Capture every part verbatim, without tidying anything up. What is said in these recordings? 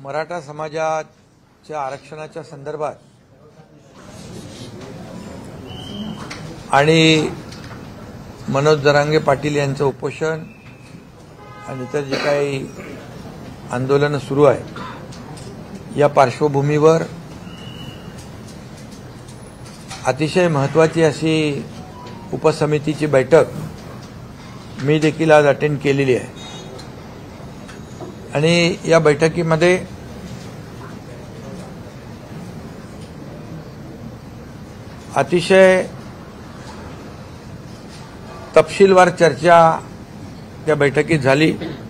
मराठा समाजाच्या आरक्षणाच्या संदर्भात आणि मनोज जरांगे पाटील यांचं उपोषण आणि इतर जे काही आंदोलन सुरू आहे या पार्श्वभूमीवर अतिशय महत्त्वाची अशी उपसमितीची बैठक मी देखील आज अटेंड केलेली आहे आणि या बैठकीमध्ये अतिशय तपशीलवार चर्चा त्या बैठकीत झाली।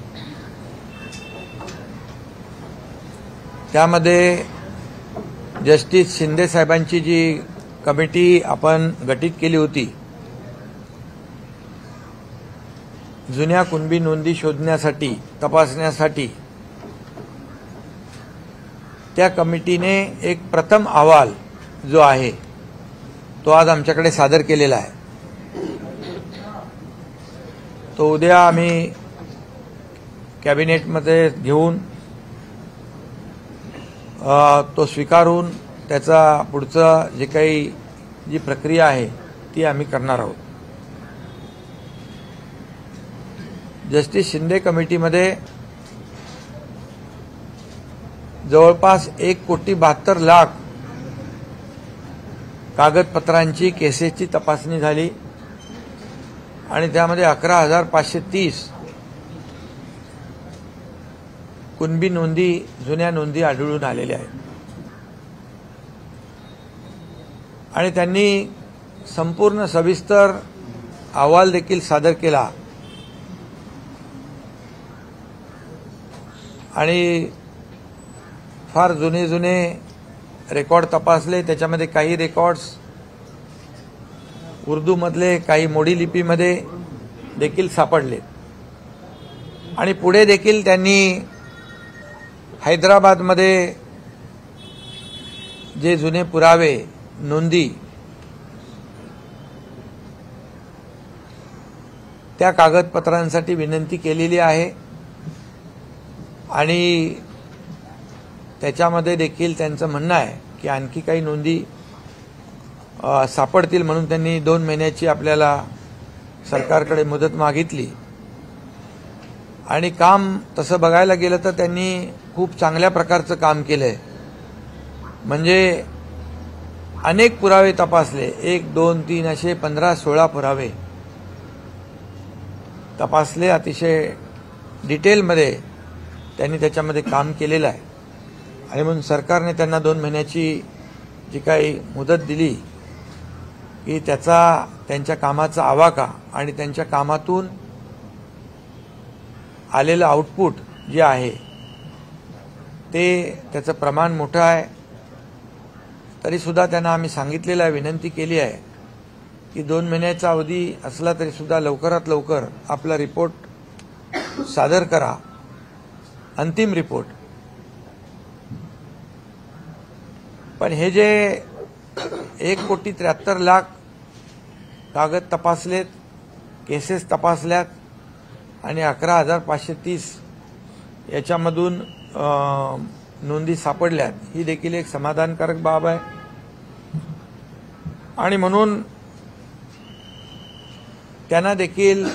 त्यामध्ये जस्टिस शिंदे साहेबांची जी कमिटी आपण गठीत केली होती जुन्या कुणबी नोंदी शोधण्यासाठी तपासण्यासाठी, त्या कमिटीने एक प्रथम अहवाल जो आहे तो आज आमच्याकडे सादर केलेला आहे। तो उद्या आम्ही कॅबिनेटमध्ये घेऊन तो स्वीकारून त्याचा पुढचा जे काही जी प्रक्रिया आहे ती आम्ही करणार आहोत। जस्टिस शिंदे कमिटीमध्ये जवळपास एक कोटी बहात्तर लाख कागदपत्रांची केसेसची तपासणी झाली आणि त्यामध्ये अकरा हजार पाचशे तीस कुणबी नोंदी जुन्या नोंदी आढळून आलेल्या आहेत आणि त्यांनी संपूर्ण सविस्तर अहवाल देखील सादर केला आणि फार जुने जुने रेकॉर्ड तपासले। त्याच्यामध्ये काही रेकॉर्ड्स उर्दूमधले, काही मोडी लिपीमध्ये देखील सापडले आणि पुढे देखील त्यांनी हैदराबादमध्ये जे जुने पुरावे नोंदी त्या कागदपत्रांसाठी विनंती केलेली आहे आणि त्याच्यामध्ये देखील त्यांचं म्हणणं आहे की आणखी काही नोंदी सापडतील म्हणून त्यांनी दोन महिन्याची आपल्याला सरकारकडे मुदत मागितली आणि काम तसं बघायला गेलं तर त्यांनी खूप चांगल्या प्रकारचं काम केलंय। म्हणजे अनेक पुरावे तपासले, एक दोन तीन असे पंधरा सोळा पुरावे तपासले। अतिशय डिटेलमध्ये त्यांनी त्याच्यामध्ये काम केलेलं आहे आणि म्हणून सरकारने त्यांना दोन महिन्याची जी काही मुदत दिली की त्याचा त्यांच्या कामाचा आवाका आणि त्यांच्या कामातून आलेलं आउटपुट जे आहे ते त्याचं प्रमाण मोठं आहे। तरीसुद्धा त्यांना आम्ही सांगितलेलं आहे, विनंती केली आहे की दोन महिन्याचा अवधी असला तरीसुद्धा लवकरात लवकर आपला रिपोर्ट सादर करा, अंतिम रिपोर्ट। पण हे जे एक कोटी त्र्याहत्तर लाख कागद तपासलेत, केसेस तपासल्यात आणि अकरा हजार पाचशे तीस याच्यामधून नोंदी सापडल्यात, ही देखील एक समाधानकारक बाब आहे आणि म्हणून त्यांना देखील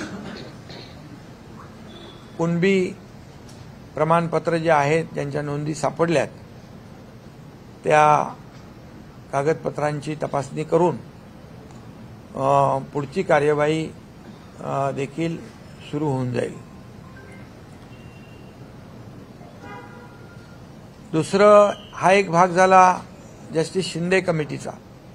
कुणबी प्रमाणपत्र जे आहेत ज्यांच्या नोंदी सापडल्यात त्या कागदपत्रांची तपासणी करून पुढची कार्यवाही देखील सुरू होऊन जाईल। दुसरं हा एक भाग झाला जस्टिस शिंदे कमिटीचा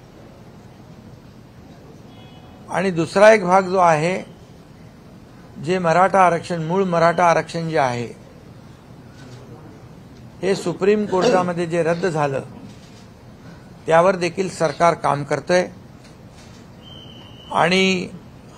आणि दुसरा एक भाग जो आहे जे मराठा आरक्षण, मूळ मराठा आरक्षण जे आहे हे सुप्रीम कोर्टामध्ये जे रद्द झालं त्यावर देखील सरकार काम करतंय आणि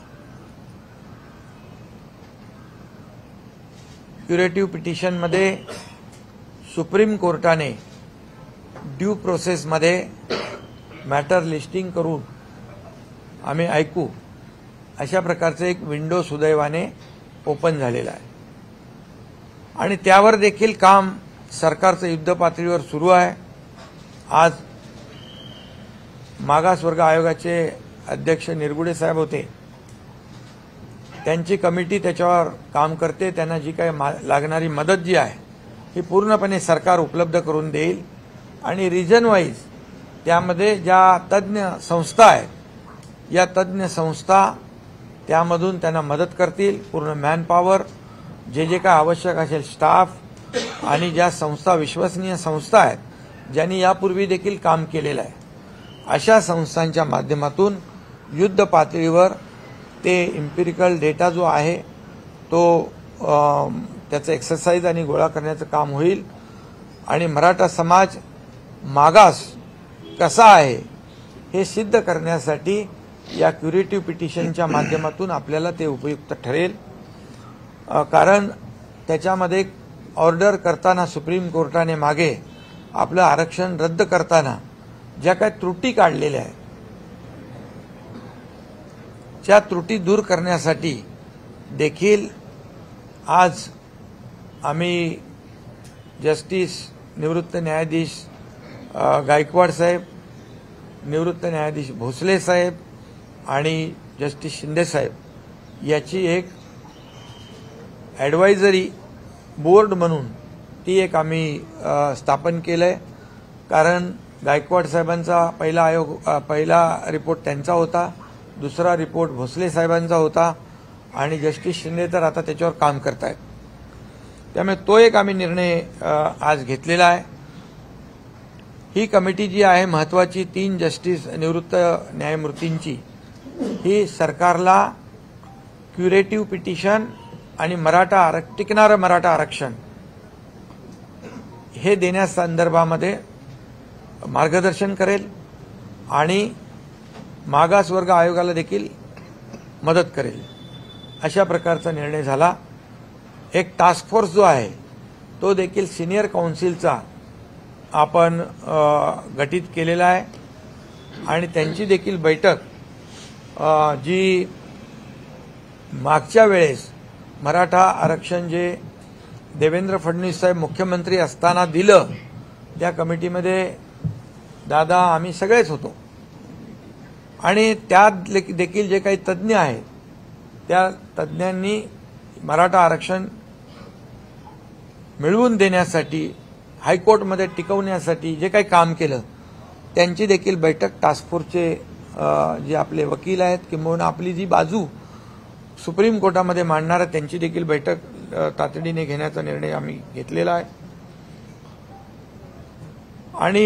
क्युरेटिव्ह पिटिशनमध्ये सुप्रीम कोर्टाने ड्यू प्रोसेसमध्ये मॅटर लिस्टिंग करून आम्ही ऐकू अशा प्रकारचं एक विंडो सुदैवाने ओपन झालेला आहे आणि त्यावर देखील काम सरकारचं युद्ध पातळीवर सुरू आहे। आज मागासवर्ग आयोगाचे अध्यक्ष निरगुडे साहेब होते, त्यांची कमिटी त्याच्यावर काम करते। त्यांना जी काही लागणारी मदत जी आहे ही पूर्णपणे सरकार उपलब्ध करून देईल आणि रिजन वाईज त्यामध्ये ज्या तज्ञ संस्था आहेत या तज्ञ संस्था त्यामधून त्यांना मदत करतील। पूर्ण मॅनपॉवर, जे जे काय आवश्यक असेल स्टाफ आणि ज्या संस्था विश्वसनीय संस्था आहेत ज्यांनी यापूर्वी देखील काम केलेलं आहे अशा संस्थांच्या माध्यमातून युद्ध पातळीवर ते इम्पिरिकल डेटा जो आहे तो त्याचं एक्सरसाइज आणि गोळा करण्याचं काम होईल आणि मराठा समाज मागास कसा आहे हे सिद्ध करण्यासाठी या क्युरेटिव्ह पिटिशनच्या माध्यमातून आपल्याला ते उपयुक्त ठरेल। कारण त्याच्यामध्ये ऑर्डर करताना सुप्रीम कोर्टाने मागे आपलं आरक्षण रद्द करताना ज्या काही त्रुटी काढलेल्या आहेत त्या त्रुटी दूर करण्यासाठी देखील आज आम्ही जस्टिस निवृत्त न्यायाधीश गायकवाड साहेब, निवृत्त न्यायाधीश भोसले साहेब आणि जस्टिस शिंदे साहेब याची एक ॲडवायझरी बोर्ड म्हणून ती एक आम्ही स्थापन केलंय। कारण गायकवाड साहेबांचा पहिला आयोग पहिला रिपोर्ट त्यांचा होता, दुसरा रिपोर्ट भोसले साहेबांचा होता आणि जस्टिस शिंदे तर आता त्याच्यावर काम करतायत। त्यामुळे तो एक आम्ही निर्णय आज घेतलेला आहे। ही कमिटी जी आहे महत्त्वाची तीन जस्टिस निवृत्त न्यायमूर्तींची, ही सरकारला क्युरेटिव्ह पिटिशन आणि मराठा आरक्षण टिकणारं मराठा आरक्षण हे देण्यासंदर्भामध्ये मार्गदर्शन करेल आणि मागासवर्ग आयोगाला देखील मदत करेल अशा प्रकारचा निर्णय झाला। एक टास्क फोर्स जो आहे तो देखील सिनियर काउन्सिलचा आपण गठीत केलेला आहे आणि त्यांची देखील बैठक जी मागच्या वेळेस मराठा आरक्षण जे देवेंद्र फडणवीस साहेब मुख्यमंत्री असताना दिलं त्या कमिटीमध्ये दादा आम्ही सगळेच होतो आणि त्यात देखील जे काही तज्ज्ञ आहेत त्या तज्ज्ञांनी मराठा आरक्षण मिळवून देण्यासाठी हायकोर्टमध्ये टिकवण्यासाठी जे काही काम केलं त्यांची देखील बैठक टास्क फोर्सचे जे आपले वकील आहेत किंवा आपली जी बाजू सुप्रीम कोर्टामध्ये मांडणार त्यांची देखील बैठक तातडीने घेण्याचा निर्णय आम्ही घेतलेला आहे। आणि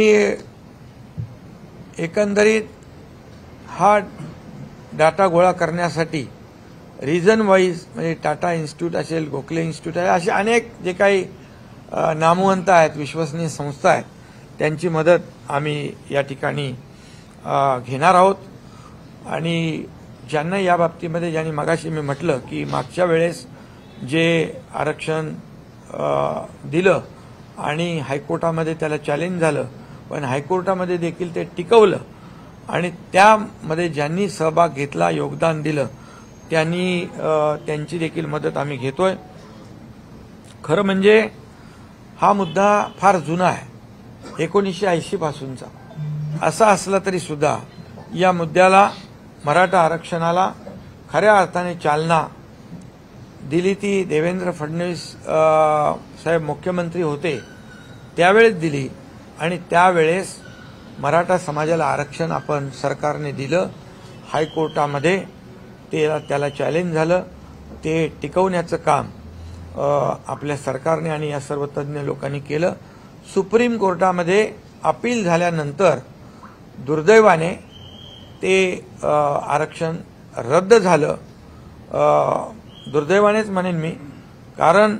एकंदरीत हा डाटा गोळा करण्यासाठी रिजन वाईज म्हणजे टाटा इन्स्टिट्यूट असेल, गोखले इन्स्टिट्यूट आहे, असे अनेक जे काही नामवंत आहेत विश्वसनीय संस्था आहेत त्यांची मदत आम्ही या ठिकाणी घेणार आहोत। आणि ज्यांना या बाबतीमध्ये ज्यांनी मगाशी मी म्हटलं की मागच्या वेळेस जे आरक्षण दिलं आणि हायकोर्टामध्ये त्याला चॅलेंज झालं पण हायकोर्टामध्ये देखील ते टिकवलं आणि त्यामध्ये ज्यांनी सहभाग घेतला, योगदान दिलं त्यांनी त्यांची देखील मदत आम्ही घेतोय। खरं म्हणजे हा मुद्दा फार जुना आहे, एकोणीसशे ऐंशी पासूनचा। असा असला तरी सुद्धा या मुद्द्याला मराठा आरक्षणाला खऱ्या अर्थाने चालना दिली ती देवेंद्र फडणवीस साहेब मुख्यमंत्री होते त्यावेळेस दिली आणि त्यावेळेस मराठा समाजाला आरक्षण आपण सरकारने दिलं। हायकोर्टामध्ये ते त्याला चॅलेंज झालं, ते टिकवण्याचं काम आपल्या सरकारने आणि या सर्व तज्ज्ञ लोकांनी केलं। सुप्रीम कोर्टामध्ये अपील झाल्यानंतर दुर्दैवाने ते आरक्षण रद्द झालं। दुर्दैवानेच म्हणेन मी, कारण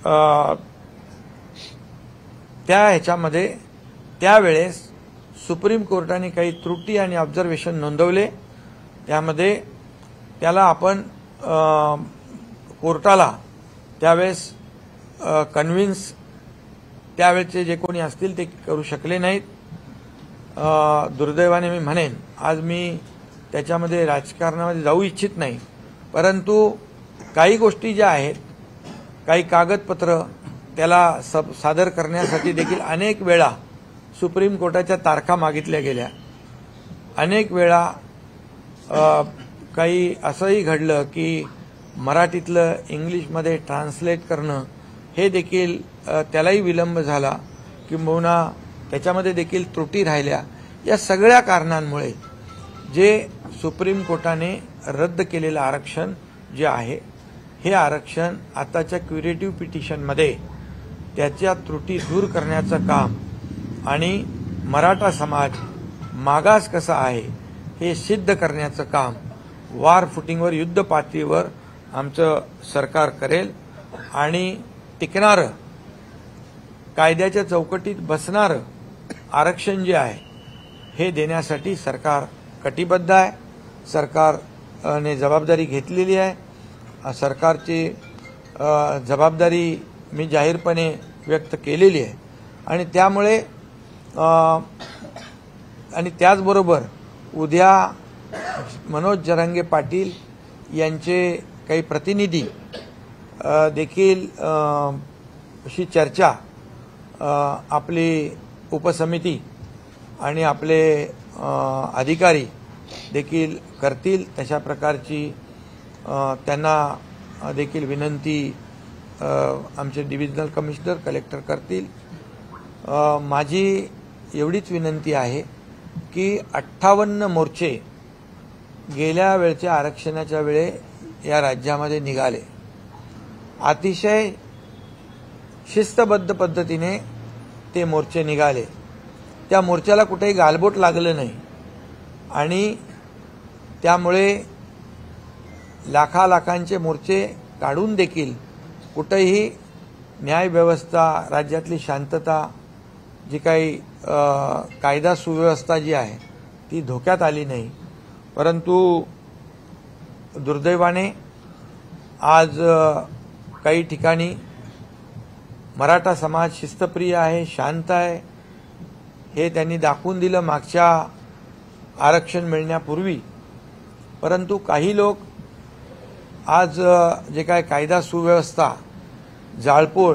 त्या ह्याच्यामध्ये त्यावेळेस सुप्रीम कोर्टाने काही त्रुटी आणि ऑब्झर्वेशन नोंदवले, त्यामध्ये त्याला आपण कोर्टाला त्यावेळेस कन्व्हिन्स त्यावेळेचे जे कोणी असतील ते करू शकले नाहीत। दुर्दैवाने मी म्हणेन, आज मी त्याच्यामध्ये राजकारणामध्ये जाऊ इच्छित नाही, परंतु काही गोष्टी ज्या आहेत, काही कागदपत्र त्याला सब सादर करण्यासाठी देखील अनेक वेळा सुप्रीम कोर्टाच्या तारखा मागितल्या गेल्या। अनेक वेळा काही असंही घडलं की मराठीतलं इंग्लिशमध्ये ट्रान्सलेट करणं हे देखील त्यालाही विलंब झाला, किंबहुना त्याच्यामध्ये देखील त्रुटी राहिल्या। या सगळ्या कारणांमुळे जे सुप्रीम कोर्टाने रद्द केलेलं आरक्षण जे आहे हे आरक्षण आताच्या क्युरेटिव्ह पिटिशनमध्ये त्याच्या त्रुटी दूर करण्याचं काम आणि मराठा समाज मागास कसा आहे हे सिद्ध करण्याचं काम वार फुटिंगवर युद्ध पातळीवर आमचं सरकार करेल आणि टिकणारं कायद्याच्या चौकटीत बसणारं आरक्षण जे आहे हे देण्यासाठी सरकार कटिबद्ध आहे। सरकारने जबाबदारी घेतलेली आहे। सरकारची जबाबदारी मी जाहीरपणे व्यक्त केलेली आहे आणि त्यामुळे आणि त्याचबरोबर उद्या मनोज जरांगे पाटील यांचे काही प्रतिनिधी देखील अशी चर्चा आपली उपसमिती आणि आपले अधिकारी देखील करतील। तशा प्रकारची त्यांना देखील विनंती आमचे डिव्हिजनल कमिशनर कलेक्टर करतील। माझी एवढीच विनंती आहे की अठ्ठावन्न मोर्चे गेल्या वेळच्या आरक्षणाच्या वेळे या राज्यामध्ये निघाले। अतिशय शिस्तबद्ध पद्धतीने ते मोर्चे निघाले। त्या मोर्चाला कुठेही गालबोट लागलं नाही आणि त्यामुळे लाखा लाखांचे मोर्चे काढून देखील कुठेही न्यायव्यवस्था, राज्यातली शांतता, जी काही कायदा सुव्यवस्था जी आहे ती धोक्यात आली नाही। परंतु दुर्दैवाने आज काही ठिकाणी मराठा समाज शिस्तप्रिय आहे, शांत आहे हे त्यांनी दाखवून दिलं मागच्या आरक्षण मिळण्यापूर्वी। परंतु काही लोक आज जे काय कायदा सुव्यवस्था, जाळपोळ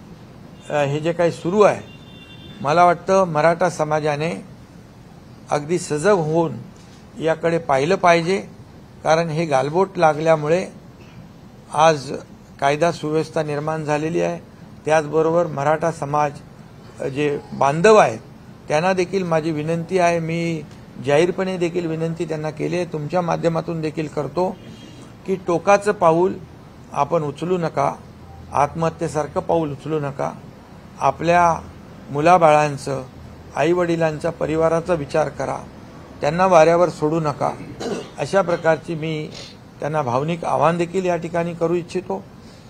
हे जे काही सुरू आहे, मला वाटतं मराठा समाजाने अगदी सजग होऊन याकडे पाहिलं पाहिजे, कारण हे गालबोट लागल्यामुळे आज कायदा सुव्यवस्था निर्माण झालेली आहे। त्याचबरोबर मराठा समाज जे बांधव आहेत त्यांना देखील माझी विनंती आहे, मी जाहीरपणे देखील विनंती त्यांना केली आहे, तुमच्या माध्यमातून देखील करतो की टोकाचं पाऊल आपण उचलू नका, आत्महत्येसारखं पाऊल उचलू नका। आपल्या मुलाबाळांचं, आईवडिलांच्या परिवाराचा विचार करा, त्यांना वाऱ्यावर सोडू नका। अशा प्रकारची मी त्यांना भावनिक आवाहन देखील या ठिकाणी करू इच्छितो।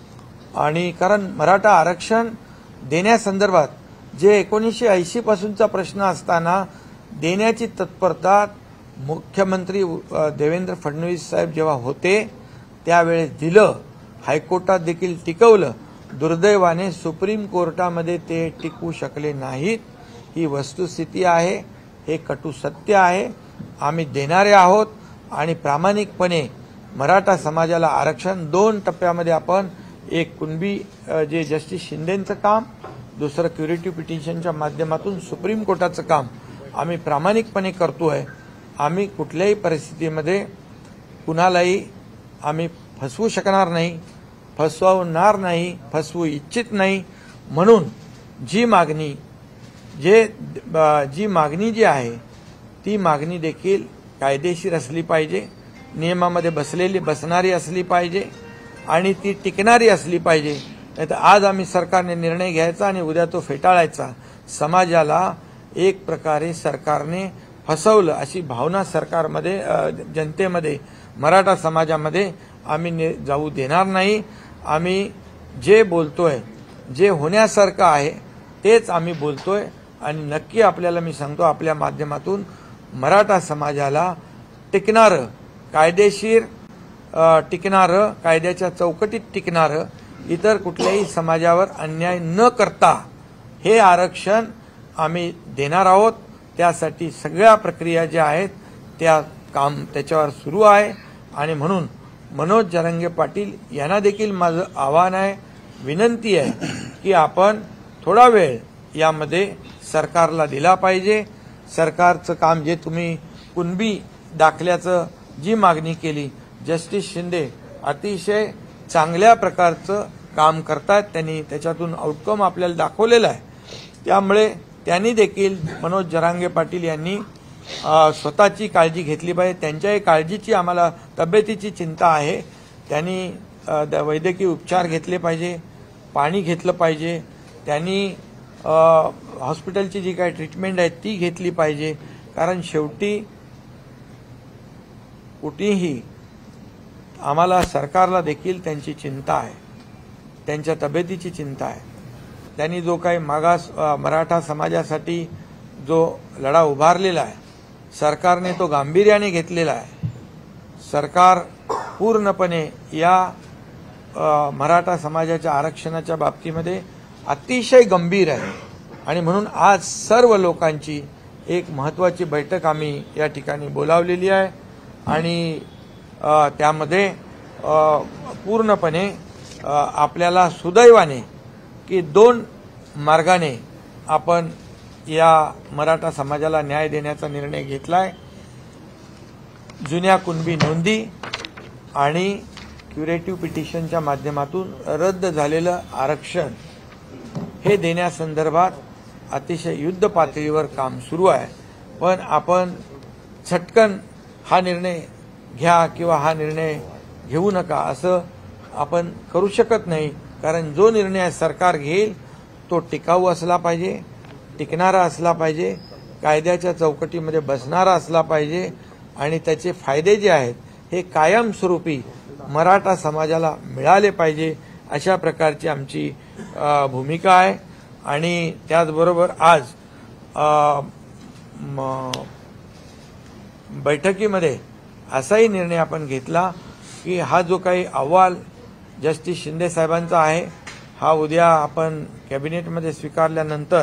आणि कारण मराठा आरक्षण देण्यासंदर्भात जे एकोणीसशे ऐंशी पासूनचा प्रश्न असताना देण्याची तत्परता मुख्यमंत्री देवेंद्र फडणवीस साहेब जेव्हा होते त्यावेळेस दिलं, हायकोर्टात देखील टिकवलं। दुर्दैवाने सुप्रीम कोर्टामध्ये ते टिकवू शकले नाहीत, ही वस्तुस्थिती आहे, हे कटू सत्य आहे। आम्ही देणारे आहोत आणि प्रामाणिकपणे मराठा समाजाला आरक्षण दोन टप्प्यामध्ये आपण, एक कुणबी जे जस्टिस शिंदेंचं काम, दुसरं क्युरेटिव्ह पिटिशनच्या माध्यमातून सुप्रीम कोर्टाचं काम आम्ही प्रामाणिकपणे करतोय। आम्ही कुठल्याही परिस्थितीमध्ये कुणालाही आम्ही फसवू शकणार नाही, फसवणार नाही, फसवू इच्छित नाही। म्हणून जी मागणी जे जी मागणी जी आहे ती मागणी देखील कायदेशीर असली पाहिजे, नियमामध्ये बसलेली बसणारी असली पाहिजे आणि ती टिकणारी असली पाहिजे। नाहीतर आज आम्ही सरकारने निर्णय घ्यायचा आणि उद्या तो फेटाळायचा। समाजाला एक प्रकारे सरकारने फसवलं अशी भावना सरकारमध्ये, जनतेमध्ये, मराठा समाजामध्ये आम्ही जाऊ देणार नाही। आम्ही जे बोलतोय, जे होण्यासारखं आहे तेच आम्ही बोलतोय आणि नक्की आपल्याला मी सांगतो, आपल्या माध्यमातून मराठा समाजाला टिकणारं, कायदेशीर टिकणारं, कायद्याच्या चौकटीत टिकणारं, इतर कुठल्याही समाजावर अन्याय न करता हे आरक्षण आम्ही देणार आहोत। त्यासाठी सगळ्या प्रक्रिया ज्या आहेत त्या काम त्याच्यावर सुरू आहे आणि म्हणून मनोज जरांगे पाटील यांना देखील माझं आव्हान आहे, विनंती आहे की आपण थोडा वेळ यामध्ये सरकारला दिला पाहिजे। सरकारचं काम जे तुम्ही कुणबी दाखल्याचं जी मागणी केली, जस्टिस शिंदे अतिशय चांगल्या प्रकारचं काम करतात, त्यांनी त्याच्यातून आउटकम आपल्याला दाखवलेला आहे। त्यामुळे त्यांनी देखील मनोज जरांगे पाटील यांनी स्वतःची काळजी घेतली पाहिजे। त्यांच्याही काळजीची आम्हाला तब्येतीची चिंता आहे। त्यांनी वैद्यकीय उपचार घेतले पाहिजे, पाणी घेतलं पाहिजे, त्यांनी हॉस्पिटलची जी काही ट्रीटमेंट आहे ती घेतली पाहिजे। कारण शेवटी कुठेही आम्हाला सरकारला देखील त्यांची चिंता आहे, त्यांच्या तब्येतीची चिंता आहे। त्यांनी जो काही मागास मराठा समाजासाठी जो लढा उभारलेला आहे, सरकारने तो गांभीर्याने घेतलेला आहे। सरकार पूर्णपणे या मराठा समाजाच्या आरक्षणाच्या बाबतीमध्ये अतिशय गंभीर आहे आणि म्हणून आज सर्व लोकांची एक महत्त्वाची बैठक आम्ही या ठिकाणी बोलावलेली आहे आणि त्यामध्ये पूर्णपणे आपल्याला सुदैवाने की दोन मार्गाने आपण या मराठा समाजाला न्याय देण्याचा निर्णय घेतलाय। जुन्या कुणबी नोंदी आणि क्युरेटिव्ह पिटिशनच्या माध्यमातून रद्द झालेलं आरक्षण हे देण्यासंदर्भात अतिशय युद्ध पातळीवर काम सुरू आहे। पण आपण झटकन हा निर्णय घ्या किंवा हा निर्णय घेऊ नका असं आपण करू शकत नाही, कारण जो निर्णय सरकार घेईल तो टिकाऊ असला पाहिजे, टिकणारा असला पाहिजे, कायद्याच्या चौकटीमध्ये बसणारा असला पाहिजे आणि त्याचे फायदे जे आहेत हे कायमस्वरूपी मराठा समाजाला मिळाले पाहिजे, अशा प्रकारची आमची भूमिका आहे। आणि त्याचबरोबर आज बैठकीमध्ये असाही निर्णय आपण घेतला की हा जो काही अहवाल जस्टिस शिंदे साहेबांचा आहे हा उद्या आपण कॅबिनेटमध्ये स्वीकारल्यानंतर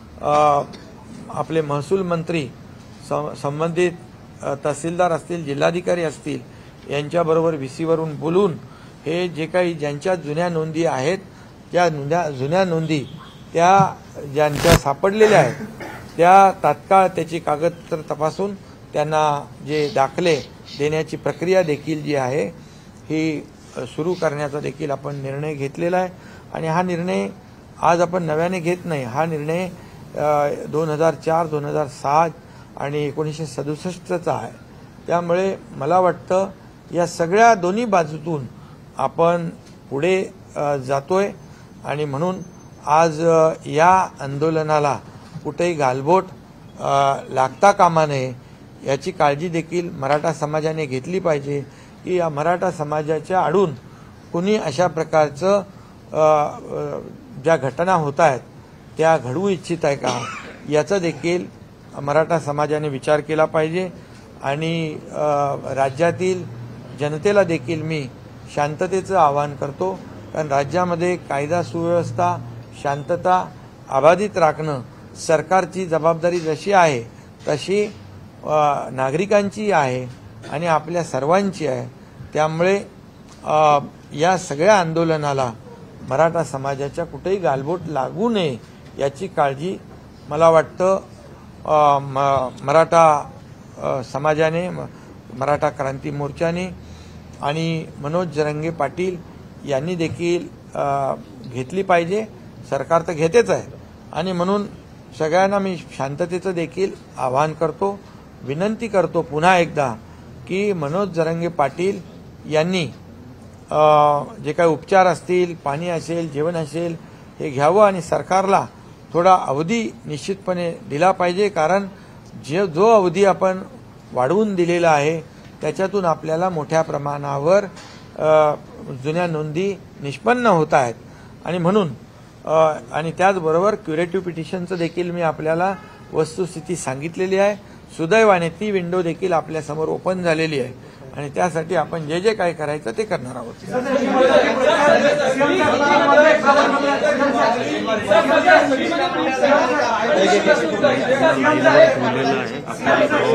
आपले महसूल मंत्री, संबंधित तहसीलदार असतील, जिल्हाधिकारी असतील यांच्याबरोबर व्हीसीवरून बोलून हे जे काही ज्यांच्या जुन्या नोंदी आहेत त्या जुन्या जुन्या नोंदी त्या ज्यांच्या सापडलेल्या आहेत त्या तात्काळ त्याची कागदपत्र तपासून त्यांना जे दाखले देण्याची प्रक्रिया देखील जी आहे ही सुरू करण्याचा देखील आपण निर्णय घेतलेला आहे। आणि हा निर्णय आज आपण नव्याने घेत नाही, हा निर्णय दोन हजार चार दोन हजार सहा आणि एकोणीसशे सदुसष्टचा आहे। त्यामुळे मला वाटतं या सगळ्या दोन्ही बाजूतून आपण पुढे जातोय आणि म्हणून आज या आंदोलनाला कुठेही गालबोट लागता कामा नये याची काळजी देखील मराठा समाजाने घेतली पाहिजे की या मराठा समाजाच्या आडून कुणी अशा प्रकारचं ज्या घटना होत आहेत त्या घडवू इच्छित आहे का याचा देखील मराठा समाजाने विचार केला पाहिजे। आणि राज्यातील जनतेला देखील मी शांततेचं आवाहन करतो, कारण राज्यामध्ये कायदा सुव्यवस्था शांतता अबाधित राखणं सरकारची जबाबदारी जशी आहे तशी नागरिकांची आहे आणि आपल्या सर्वांची आहे। त्यामुळे या सगळ्या आंदोलनाला मराठा समाजाच्या कुठेही गालबोट लागू नये याची काळजी मला वाटतं मराठा समाजाने, मराठा क्रांती मोर्चाने आणि मनोज जरांगे पाटील यांनी देखील घेतली पाहिजे। सरकार तर घेतेच आहे आणि म्हणून सगळ्यांना मी शांततेचं देखील आवाहन करतो, विनंती करतो पुन्हा एकदा की मनोज जरांगे पाटील यांनी जे काही उपचार असतील, पाणी असेल, जेवण असेल हे घ्यावं आणि सरकारला थोडा अवधी निश्चितपणे दिला पाहिजे, कारण जे जो अवधी आपण वाढवून दिलेला आहे त्याच्यातून आपल्याला मोठ्या प्रमाणावर जुन्या नोंदी निष्पन्न होत आहेत आणि म्हणून आणि त्याचबरोबर क्युरेटिव्ह पिटिशनचं देखील मी आपल्याला वस्तुस्थिती सांगितलेली आहे। सुदैवाने ती विंडो देखील आपल्यासमोर ओपन झालेली आहे आणि त्यासाठी आपण जे जे काय करायचं ते करणार आहोत।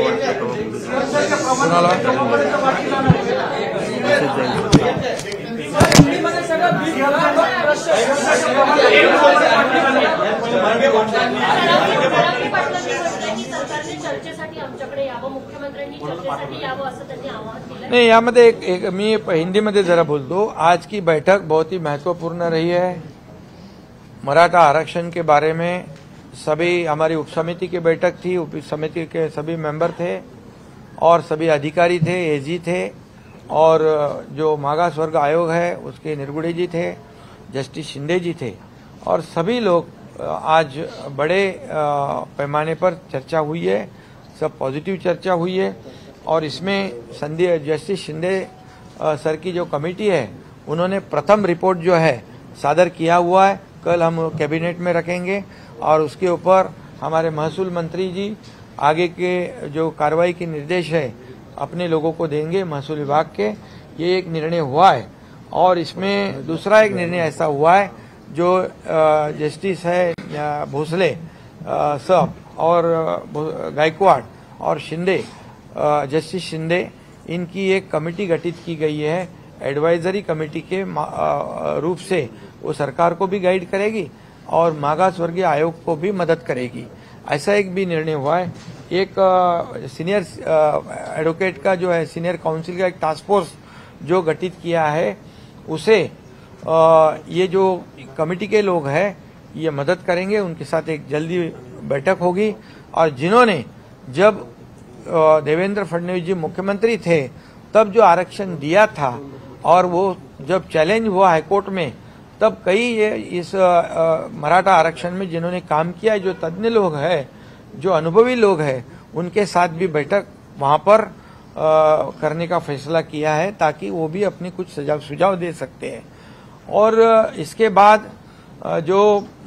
कुणाला नहीं, यामध्ये एक, एक मी हिंदी में जरा बोलतो. आज की बैठक बहुत ही महत्वपूर्ण रही है. मराठा आरक्षण के बारे में सभी हमारी उप समिति की बैठक थी. उप समिति के सभी मेंबर थे और सभी अधिकारी थे, एजी थे, और जो मागास वर्ग आयोग है उसके निरगुड़े जी थे, जस्टिस शिंदे जी थे, और सभी लोग आज बड़े पैमाने पर चर्चा हुई है. सब पॉजिटिव चर्चा हुई है और इसमें संदीप जस्टिस शिंदे सर की जो कमेटी है उन्होंने प्रथम रिपोर्ट जो है सादर किया हुआ है. कल हम कैबिनेट में रखेंगे और उसके ऊपर हमारे महसूल मंत्री जी आगे के जो कार्रवाई के निर्देश है अपने लोगों को देंगे महसूल विभाग के. ये एक निर्णय हुआ है. और इसमें दूसरा एक निर्णय ऐसा हुआ है जो जस्टिस है भोसले साहब और गायकवाड़ और शिंदे, जस्टिस शिंदे, इनकी एक कमेटी गठित की गई है एडवाइजरी कमेटी के रूप से. वो सरकार को भी गाइड करेगी और मागास वर्गीय आयोग को भी मदद करेगी. ऐसा एक भी निर्णय हुआ है. एक सीनियर एडवोकेट का जो है सीनियर काउंसिल का एक टास्क फोर्स जो गठित किया है उसे ये जो कमेटी के लोग हैं ये मदद करेंगे. उनके साथ एक जल्दी बैठक होगी. और जिन्होंने जब देवेंद्र फडणवीस जी मुख्यमंत्री थे तब जो आरक्षण दिया था और वो जब चैलेंज हुआ हाईकोर्ट में तब कई ये इस मराठा आरक्षण में जिन्होंने काम किया है, जो तज्ञ लोग हैं, जो अनुभवी लोग हैं, उनके साथ भी बैठक वहां पर आ, करने का फैसला किया है ताकि वो भी अपनी कुछ सुझाव सुझाव दे सकते हैं. और इसके बाद जो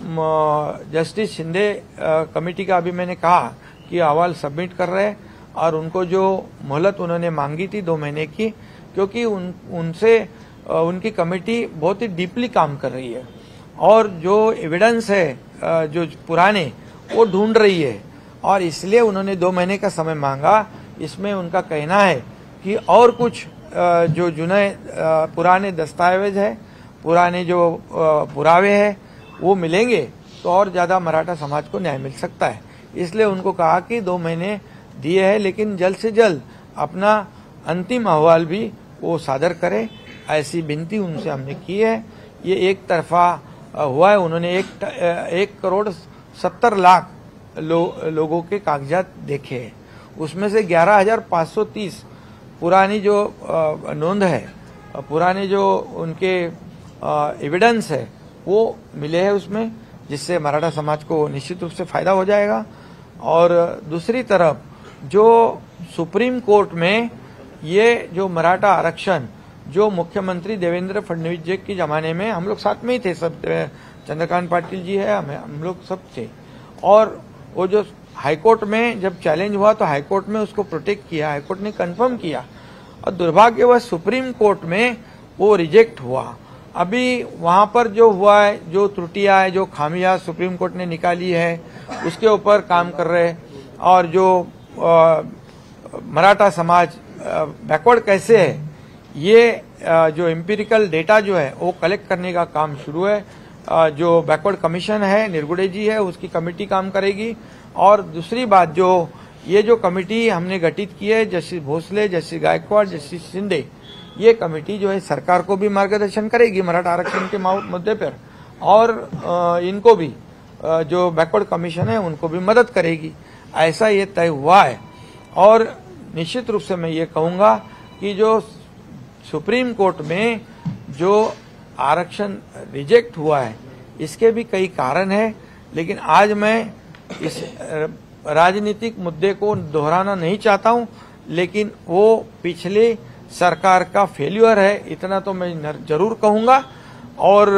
जस्टिस शिंदे कमेटी का अभी मैंने कहा कि अहवाल सबमिट कर रहे हैं और उनको जो मोहलत उन्होंने मांगी थी दो महीने की, क्योंकि उन उनसे उनकी कमेटी बहुत ही डीपली काम कर रही है और जो एविडेंस है जो पुराने वो ढूंढ रही है और इसलिए उन्होंने दो महीने का समय मांगा. इसमें उनका कहना है कि और कुछ जो जुने पुराने दस्तावेज है, पुराने जो पुरावे हैं वो मिलेंगे तो और ज्यादा मराठा समाज को न्याय मिल सकता है. इसलिए उनको कहा कि दो महीने दिए हैं लेकिन जल्द से जल्द अपना अंतिम अहवाल भी वो सादर करें, ऐसी विनती उनसे हमने की है. ये एक तरफा हुआ है. उन्होंने एक एक करोड़ सत्तर लाख लो, लोगों के कागजात देखे हैं. उसमें से ग्यारह हजार पाँच सौ तीस पुरानी जो नोंद है, पुराने जो उनके एविडेंस है वो मिले हैं उसमें, जिससे मराठा समाज को निश्चित रूप से फायदा हो जाएगा. और दूसरी तरफ जो सुप्रीम कोर्ट में ये जो मराठा आरक्षण जो मुख्यमंत्री देवेंद्र फडणवीस जी के जमाने में हम लोग साथ में ही थे, सब चंद्रकांत पाटिल जी है, हम हम लोग सब थे, और वो जो हाईकोर्ट में जब चैलेंज हुआ तो हाईकोर्ट में उसको प्रोटेक्ट किया, हाईकोर्ट ने कंफर्म किया और दुर्भाग्यवश सुप्रीम कोर्ट में वो रिजेक्ट हुआ. अभी वहां पर जो हुआ है, जो त्रुटियां है, जो खामियां सुप्रीम कोर्ट ने निकाली है उसके ऊपर काम कर रहे हैं. और जो आ, मराठा समाज बैकवर्ड कैसे है ये आ, जो एम्पिरिकल डेटा जो है वो कलेक्ट करने का काम शुरू है. आ, जो बैकवर्ड कमीशन है निरगुड़े जी है उसकी कमेटी काम करेगी. और दूसरी बात जो ये जो कमेटी हमने गठित की है justice Bhosale, justice Gaikwad, justice Shinde, ये कमेटी जो है सरकार को भी मार्गदर्शन करेगी मराठा आरक्षण के मुद्दे पर और इनको भी जो बैकवर्ड कमीशन है उनको भी मदद करेगी. ऐसा ये तय हुआ है. और निश्चित रूप से मैं ये कहूंगा कि जो सुप्रीम कोर्ट में जो आरक्षण रिजेक्ट हुआ है इसके भी कई कारण है, लेकिन आज मैं इस राजनीतिक मुद्दे को दोहराना नहीं चाहता हूं, लेकिन वो पिछले सरकार का फेल्यूर है इतना तो मैं जरूर कहूंगा. और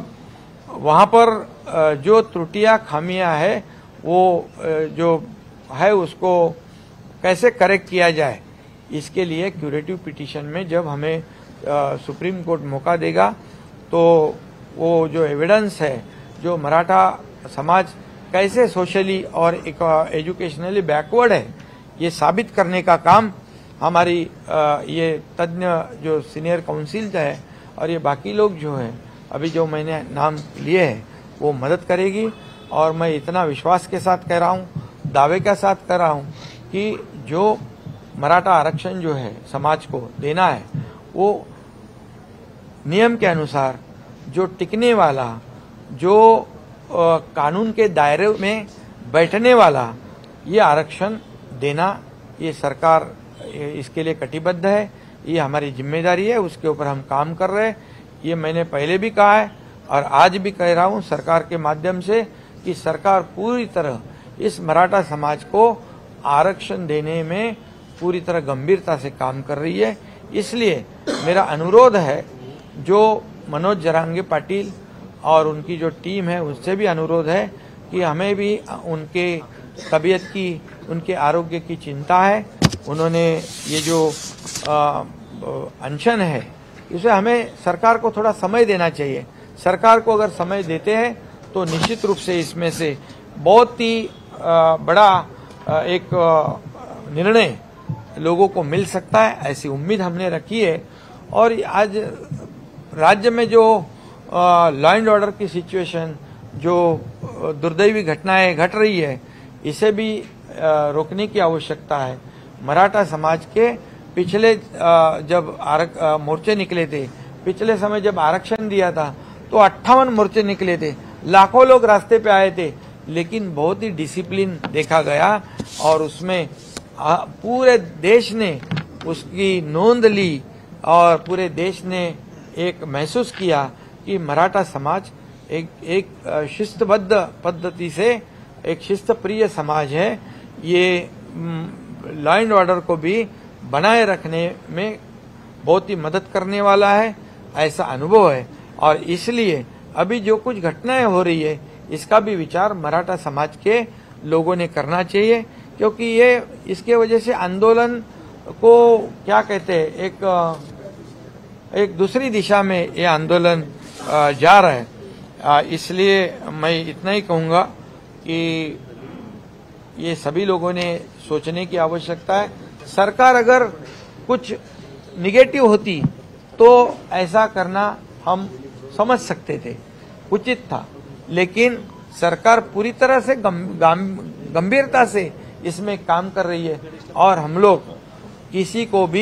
वहां पर जो त्रुटियां खामियां है वो जो है उसको कैसे करेक्ट किया जाए, इसके लिए क्यूरेटिव पिटीशन में जब हमें सुप्रीम कोर्ट मौका देगा तो वो जो एविडेंस है, जो मराठा समाज कैसे सोशली और एजुकेशनली बैकवर्ड है, ये साबित करने का काम हमारी ये तज्ञ जो सीनियर काउंसिल है और ये बाकी लोग जो हैं अभी जो मैंने नाम लिए हैं वो मदद करेगी। और मैं इतना विश्वास के साथ कह रहा हूँ, दावे के साथ कह रहा हूँ कि जो मराठा आरक्षण जो है समाज को देना है वो नियम के अनुसार जो टिकने वाला, जो आ, कानून के दायरे में बैठने वाला ये आरक्षण देना, ये सरकार इसके लिए कटिबद्ध है, ये हमारी जिम्मेदारी है, उसके ऊपर हम काम कर रहे हैं। ये मैंने पहले भी कहा है और आज भी कह रहा हूँ सरकार के माध्यम से कि सरकार पूरी तरह इस मराठा समाज को आरक्षण देने में पूरी तरह गंभीरता से काम कर रही है। इसलिए मेरा अनुरोध है, जो मनोज जरांगे पाटिल और उनकी जो टीम है उससे भी अनुरोध है कि हमें भी उनके तबीयत की, उनके आरोग्य की चिंता है। उन्होंने ये जो अनशन है इसे हमें सरकार को थोड़ा समय देना चाहिए। सरकार को अगर समय देते हैं तो निश्चित रूप से इसमें से बहुत ही आ, बड़ा आ, एक निर्णय लोगों को मिल सकता है, ऐसी उम्मीद हमने रखी है। और आज राज्य में जो लॉ एंड ऑर्डर की सिचुएशन, जो दुर्दैवी घटनाएं घट रही है, इसे भी आ, रोकने की आवश्यकता है। मराठा समाज के पिछले आ, जब आरक आ, मोर्चे निकले थे, पिछले समय जब आरक्षण दिया था तो अट्ठावन मोर्चे निकले थे, लाखों लोग रास्ते पे आए थे, लेकिन बहुत ही डिसिप्लिन देखा गया और उसमें आ, पूरे देश ने उसकी नोंद ली और पूरे देश ने एक महसूस किया कि मराठा समाज एक एक शिस्तबद्ध पद्धति से एक शिस्तप्रिय समाज है। ये लॉ एंड ऑर्डर को भी बनाए रखने में बहुत ही मदद करने वाला है, ऐसा अनुभव है। और इसलिए अभी जो कुछ घटनाएं हो रही है इसका भी विचार मराठा समाज के लोगों ने करना चाहिए, क्योंकि ये इसके वजह से आंदोलन को क्या कहते हैं, एक एक दूसरी दिशा में ये आंदोलन जा रहा है। इसलिए मैं इतना ही कहूँगा कि ये सभी लोगों ने सोचने की आवश्यकता है। सरकार अगर कुछ निगेटिव होती तो ऐसा करना हम समझ सकते थे, उचित था, लेकिन सरकार पूरी तरह से गंभीरता से इसमें काम कर रही है और हम लोग किसी को भी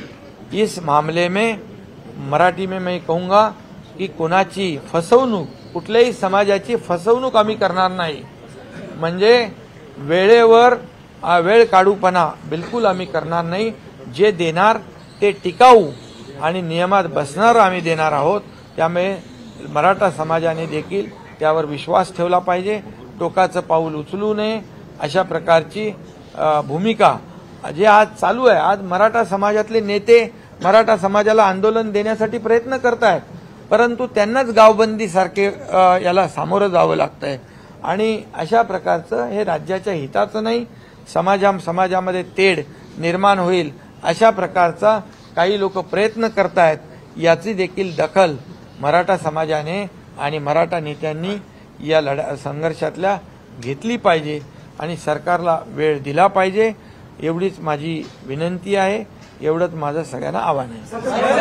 इस मामले में, मराठी में मैं कहूँगा की कोणाची फसवणूक, कुठल्याही समाजाची फसवणूक आम्ही करणार नाही। म्हणजे वेळेवर वेळ काढूपणा बिलकुल आम्ही करणार नाही। जे देणार ते टिकाऊ आणि नियमात बसणार आम्ही देणार आहोत। त्यामुळे मराठा समाजाने देखील त्यावर विश्वास ठेवला पाहिजे, टोकाचं पाऊल उचलू नये, अशा प्रकारची भूमिका जे आज चालू आहे। आज मराठा समाजातले नेते मराठा समाजाला आंदोलन देण्यासाठी प्रयत्न करतायत, परंतु त्यांनाच गावबंदी सारखे याला सामोरं जावं लागतंय आणि अशा प्रकारचं हे राज्याच्या हिताचं नाही। समाजा समाजामध्ये तेढ निर्माण होईल अशा प्रकारचा काही लोक प्रयत्न करतायत, याची देखील दखल मराठा समाजाने आणि मराठा नेत्यांनी या लढा संघर्षातल्या घेतली पाहिजे आणि सरकारला वेळ दिला पाहिजे, एवढीच माझी विनंती आहे। एवढंच माझं सगळ्यांना आव्हान आहे।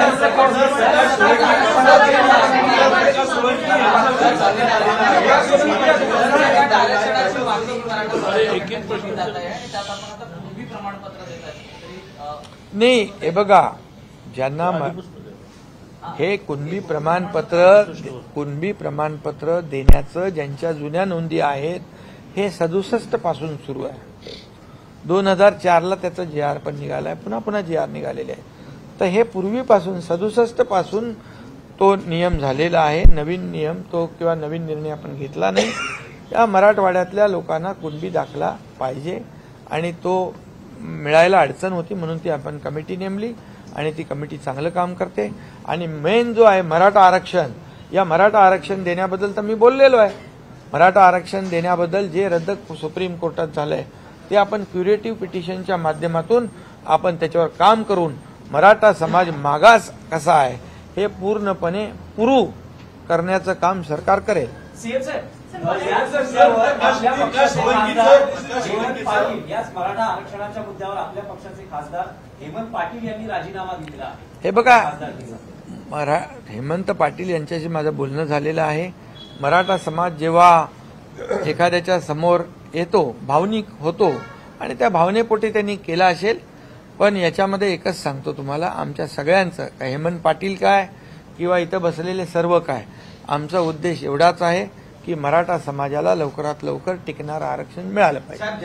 नाही, हे बघा, ज्यांना हे कुणबी प्रमाणपत्र कुणबी प्रमाणपत्र देण्याचं ज्यांच्या जुन्या नोंदी आहेत हे सदुसष्ट पासून सुरू आहे। दोन हजार चार ला त्याचा जी आर पण निघालाय, पुन्हा पुन्हा जी आर निघालेले आहे। तर हे पूर्वीपासून सदुसष्ट पासून तो नियम झालेला आहे। नवीन नियम तो किंवा नवीन निर्णय आपण घेतला नाही। या मराठवाड्यातल्या लोकांना कुणबी दाखला पाहिजे आणि तो मिळायला अडचण होती, म्हणून ती आपण कमिटी नेमली आणि ती कमिटी चांगलं काम करते। आणि मेन जो आहे मराठा आरक्षण, या मराठा आरक्षण देण्याबद्दल तर मी बोललेलो आहे। मराठा आरक्षण देण्याबद्दल जे रद्द सुप्रीम कोर्टात झालंय ते आपण क्युरेटिव्ह पिटिशनच्या माध्यमातून आपण त्याच्यावर काम करून मराठा समाज मागास कसा आहे हे पूर्णपणे पुरू करण्याचं काम सरकार करेल। सीएम साहेब, याच मराठा आरक्षणाच्या मुद्द्यावर आपल्या पक्षाचे खासदार हेमंत पाटील यांनी राजीनामा दिला। हे बघा, मरा हेमंत पाटील यांच्याशी माझं बोलणं झालेलं आहे. मराठा समाज जेव्हा एखाद्याच्या समोर येतो, भावनिक होतो आणि त्या भावनेपोटी त्यांनी केला असेल. पण याच्यामध्ये एकच सांगतो तुम्हाला, आमच्या सगळ्यांचं, काय हेमंत पाटील काय किंवा इथं बसलेले सर्व काय, आमचा उद्देश एवढाच आहे की मराठा समाजाला लवकरात लवकर टिकणारं आरक्षण मिळालं पाहिजे.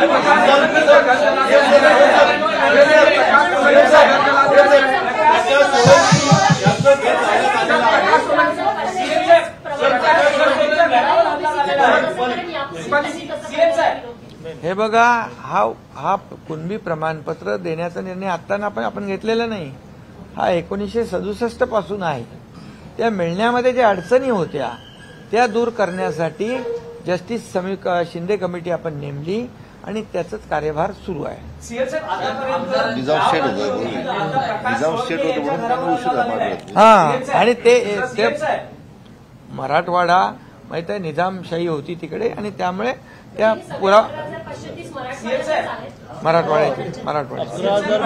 हे बघा, हा हा कुणबी प्रमाणपत्र देण्याचा निर्णय आत्ता आपण आपण घेतलेला नाही. हा एकोणीसशे सदुसष्ट पासून आहे. त्या मिळण्यामध्ये ज्या अडचणी होत्या त्या दूर करण्यासाठी जस्टिस समी शिंदे कमिटी आपण नेमली आणि त्याचाच कार्यभार सुरू आहे. निजाम स्टेट होतं निजाम स्टेट होतं म्हणून त्यांना उशीर झाला. हा, आणि ते मराठवाडा माहित आहे, निजामशाही होती तिकडे आणि त्यामुळे त्या पुरा मराठवाड्याची मराठवाड्याची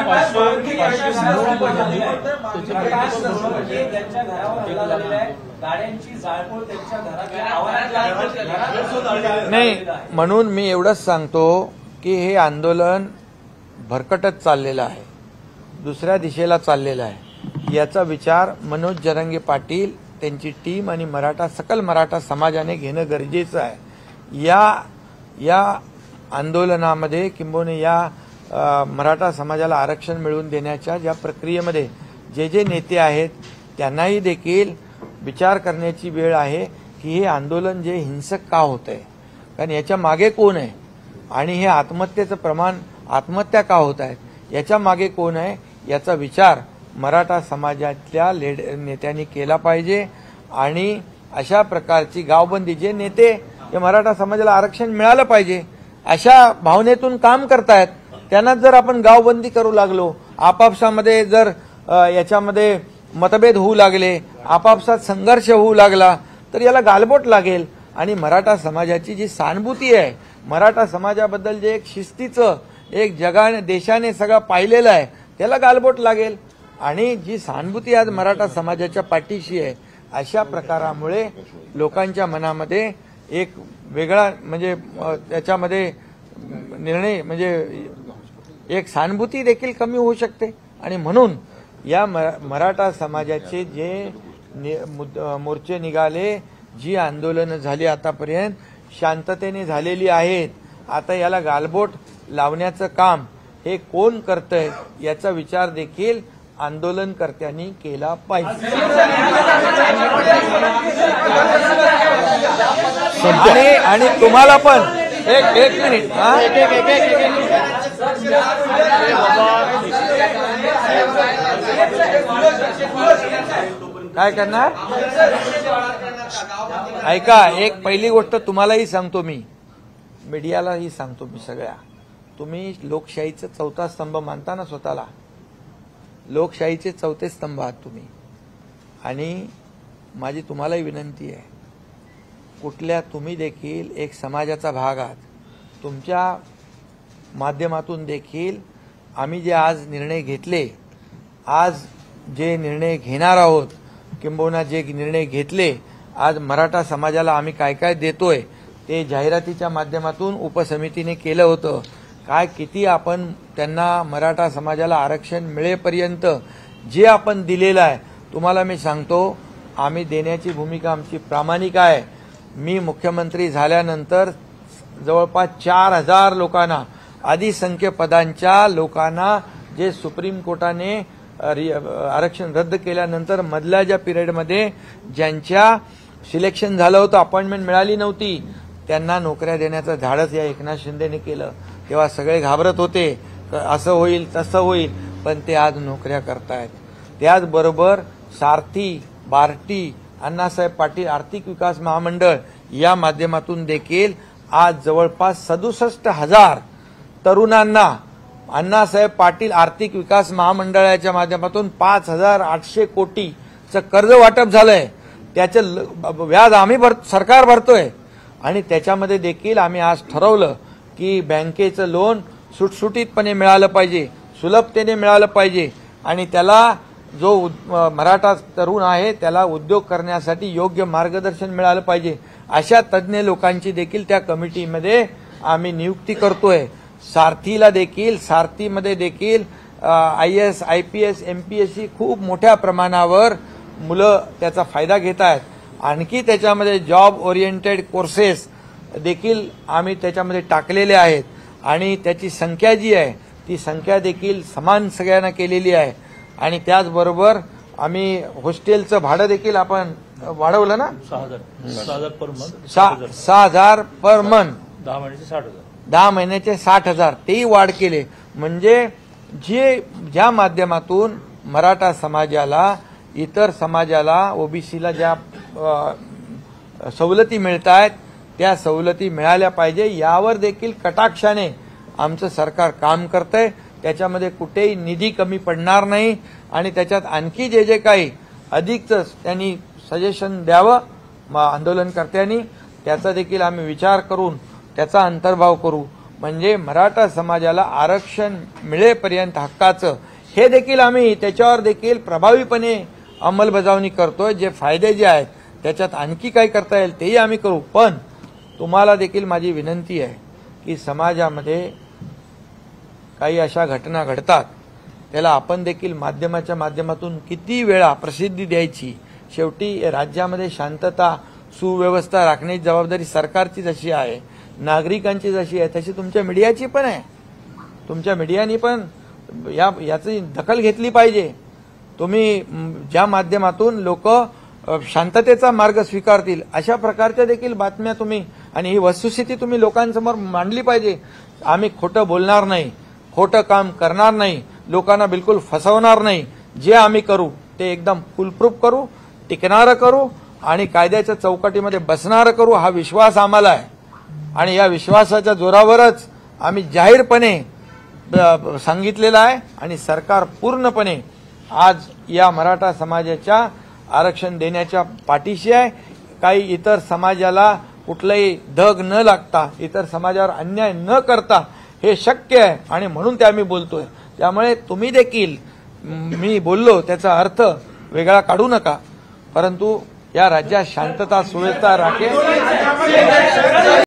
नाही. म्हणून मी एवढंच सांगतो की हे आंदोलन भरकटत चाललेलं आहे, दुसऱ्या दिशेला चाललेलं आहे. याचा विचार मनोज जरांगे पाटील, त्यांची टीम आणि मराठा सकल मराठा समाजाने घेणं गरजेचं आहे. या या आंदोलनामध्ये किंबहुना या मराठा समाजाला आरक्षण मिळवून देण्याच्या ज्या प्रक्रियेमध्ये जे जे नेते आहेत त्यांनाही देखील विचार करण्याची वेळ आहे की हे आंदोलन जे हिंसक का होत आहे, कारण याच्या मागे कोण आहे आणि हे आत्महत्येचं प्रमाण, आत्महत्या का होत आहेत याच्या मागे कोण आहे, याचा विचार मराठा समाजातल्या लेड नेत्यांनी केला पाहिजे. आणि अशा प्रकारची गावबंदी, जे नेते हे मराठा समाजाला आरक्षण मिळालं पाहिजे अशा भावनेतून काम करतायत, त्यांना जर आपण गावबंदी करू लागलो, आपापसामध्ये जर याच्यामध्ये मतभेद होऊ लागले, आपापसात संघर्ष होऊ लागला तर याला गालबोट लागेल. आणि मराठा समाजाची जी सहानुभूती आहे, मराठा समाजाबद्दल जे एक शिस्तीचं एक जगाने देशाने सगळं पाहिलेलं आहे, त्याला गालबोट लागेल. आणि जी सहानुभूती आज मराठा समाजाच्या पाठीशी आहे, अशा प्रकारामुळे लोकांच्या मनामध्ये एक वेगळा म्हणजे त्याच्यामध्ये निर्णय म्हणजे एक सहानुभूती देखील कमी होऊ शकते. आणि म्हणून या मराठा समाजाचे जे मोर्चे निघाले, जी आंदोलनं झाली आतापर्यंत शांततेने झालेली आहेत, आता याला गालबोट लावण्याचं काम हे कोण करतंय याचा विचार देखील आंदोलनकर्त्यांनी केला पाहिजे. आणि आणि तुम्हाला पण एक एक मिनिट काय करणार, ऐका. एक पहिली गोष्ट तुम्हालाही सांगतो, मी मीडियालाही सांगतो, मी सगळ्या, तुम्ही लोकशाहीचा चौथा स्तंभ मानता ना स्वतःला, लोकशाहीचे चौथे स्तंभ आहात तुम्ही. आणि माझी तुम्हालाही विनंती आहे, कुठल्या तुम्ही देखील एक समाजाचा भाग आहात, तुमच्या माध्यमातून देखील आम्ही जे आज निर्णय घेतले, आज जे निर्णय घेणार आहोत किंबहुना जे निर्णय घेतले, आज मराठा समाजाला आम्ही काय काय देतोय ते जाहिरातीच्या माध्यमातून उपसमितीने केलं होतं. काय किती आपण त्यांना मराठा समाजाला आरक्षण मिळेपर्यंत जे आपण दिलेलं आहे, तुम्हाला मी सांगतो, आम्ही देण्याची भूमिका आमची प्रामाणिक आहे. मी मुख्यमंत्री झाल्यानंतर जवळपास चार हजार लोकांना, अधिसंख्य पदांच्या लोकांना जे सुप्रीम कोर्टाने आरक्षण रद्द केल्यानंतर मधल्या ज्या पिरियडमध्ये ज्यांच्या सिलेक्शन झालं होतं, अपॉइंटमेंट मिळाली नव्हती, त्यांना नोकऱ्या देण्याचं धाडस या एकनाथ शिंदेने केलं. तेव्हा सगळे घाबरत होते, असं होईल तसं होईल, पण ते आज नोकऱ्या करतायत. त्याचबरोबर सारथी, बार्टी, अण्णासाहेब पाटील आर्थिक विकास महामंडळ या माध्यमातून देखील आज जवळपास सदुसष्ट हजार तरुणांना अण्णासाहेब पाटील आर्थिक विकास महामंडळाच्या माध्यमातून पाच हजार आठशे कोटीचं कर्ज वाटप झालंय. त्याचं व्याज आम्ही भर सरकार भरतोय. आणि त्याच्यामध्ये देखील आम्ही आज ठरवलं की बँकेचं लोन सुटसुटीतपणे मिळालं पाहिजे, सुलभतेने मिळालं पाहिजे आणि त्याला जो उद- मराठा तरुण आहे त्याला उद्योग करण्यासाठी योग्य मार्गदर्शन मिळालं पाहिजे अशा तज्ज्ञ लोकांची देखील त्या कमिटीमध्ये आम्ही नियुक्ती करतोय. सारथीला देखील सारथीमध्ये देखील I S I P S M P S C खूप मोठ्या प्रमाणावर मुलं त्याचा फायदा घेत आहेत. आणखी त्याच्यामध्ये जॉब ओरिएंटेड कोर्सेस देखील आम्ही त्याच्यामध्ये टाकलेले आहेत आणि त्याची संख्या जी आहे ती संख्या देखील समान सगळ्यांना केलेली आहे. आणि त्याचबरोबर आम्ही हॉस्टेलचं भाडं देखील आपण वाढवलं ना, सहा हजार सहा हजार पर मंथ सहा सहा हजार पर मंथ, दहा महिन्याचे साठ हजार दहा महिन्याचे साठ हजार तेही वाढ केले. म्हणजे जे ज्या माध्यमातून मराठा समाजाला इतर समाजाला ओबीसीला ज्या अ, सवलती मिळत आहेत त्या सवलती मिळाल्या पाहिजे यावर देखील कटाक्षाने आमचं सरकार काम करतंय. त्याच्यामध्ये कुठेही निधी कमी पडणार नाही आणि त्याच्यात आणखी जे जे काही अधिकचं त्यांनी सजेशन द्यावं म आंदोलनकर्त्यांनी त्याचा देखील आम्ही विचार करून त्याचा अंतर्भाव करू. म्हणजे मराठा समाजाला आरक्षण मिळेपर्यंत हक्काचं हे देखील आम्ही त्याच्यावर देखील प्रभावीपणे अंमलबजावणी करतोय. जे फायदे जे आहेत त्याच्यात आणखी काही करता येईल तेही आम्ही करू. पण तुम्हाला देखील माझी विनंती आहे की समाजामध्ये काही अशा घटना घडतात त्याला आपण देखील माध्यमाच्या माध्यमातून किती वेळा प्रसिद्धी द्यायची. शेवटी राज्यामध्ये शांतता सुव्यवस्था राखण्याची जबाबदारी सरकारची जशी आहे नागरिकांची जशी आहे तशी तुमच्या मीडियाची पण आहे. तुमच्या मीडियानी पण या याची दखल घेतली पाहिजे. तुम्ही ज्या माध्यमातून लोक शांततेचा मार्ग स्वीकारतील अशा प्रकारच्या देखील बातम्या तुम्ही आणि ही वस्तुस्थिती तुम्ही लोकांसमोर मांडली पाहिजे. आम्ही खोटं बोलणार नाही, खोटं काम करणार नाही, लोकांना बिलकुल फसवणार नाही. जे आम्ही करू ते एकदम फुलप्रूफ करू, टिकणारं करू आणि कायद्याच्या चौकटीमध्ये बसणारं करू हा विश्वास आम्हाला आहे. आणि या विश्वासाच्या जोरावरच आम्ही जाहीरपणे सांगितलेलं आहे आणि सरकार पूर्णपणे आज या मराठा समाजाच्या आरक्षण देण्याच्या पाठीशी आहे. काही इतर समाजाला कुठलंही धग न लागता इतर समाजावर अन्याय न करता हे शक्य आहे आणि म्हणून ते आम्ही बोलतोय. त्यामुळे तुम्ही देखील मी बोललो त्याचा अर्थ वेगळा काढू नका, परंतु या राज्यात शांतता सुव्यवस्था राखेल